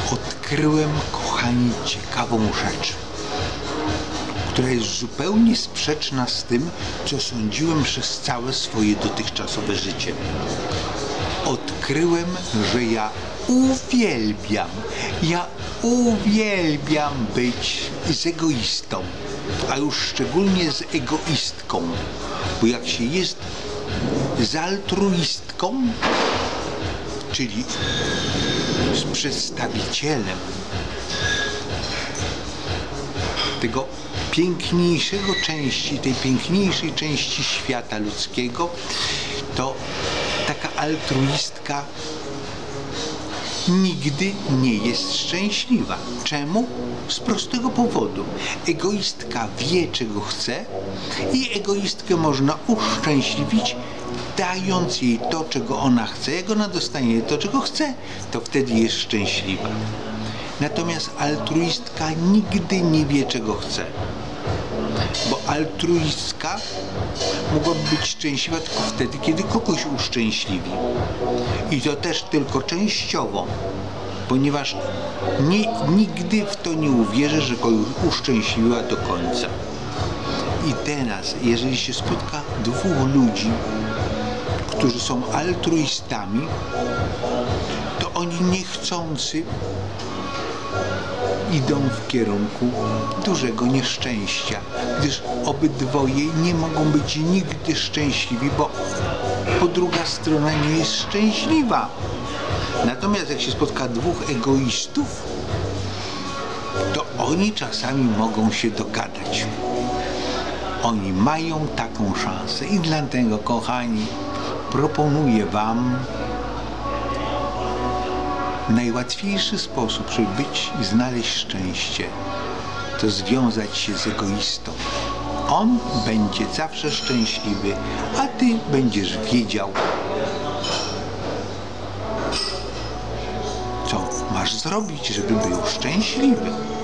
odkryłem, kochani, ciekawą rzecz, która jest zupełnie sprzeczna z tym, co sądziłem przez całe swoje dotychczasowe życie. Odkryłem, że ja uwielbiam być z egoistą, a już szczególnie z egoistką, bo jak się jest z altruistką, czyli z przedstawicielem tego tej piękniejszej części świata ludzkiego, to taka altruistka nigdy nie jest szczęśliwa. Czemu? Z prostego powodu. Egoistka wie, czego chce i egoistkę można uszczęśliwić, dając jej to, czego ona chce. Jak ona dostanie to, czego chce, to wtedy jest szczęśliwa. Natomiast altruistka nigdy nie wie, czego chce. Bo altruistka mogłaby być szczęśliwa tylko wtedy, kiedy kogoś uszczęśliwi. I to też tylko częściowo, ponieważ nigdy w to nie uwierzę, że kogoś uszczęśliwiła do końca. I teraz, jeżeli się spotka dwóch ludzi, którzy są altruistami, to oni niechcący idą w kierunku dużego nieszczęścia, gdyż obydwoje nie mogą być nigdy szczęśliwi, bo druga strona nie jest szczęśliwa. Natomiast jak się spotka dwóch egoistów, to oni czasami mogą się dogadać. Oni mają taką szansę i dlatego, kochani, proponuję wam najłatwiejszy sposób, żeby być i znaleźć szczęście, to związać się z egoistą. On będzie zawsze szczęśliwy, a ty będziesz wiedział, co masz zrobić, żeby był szczęśliwy.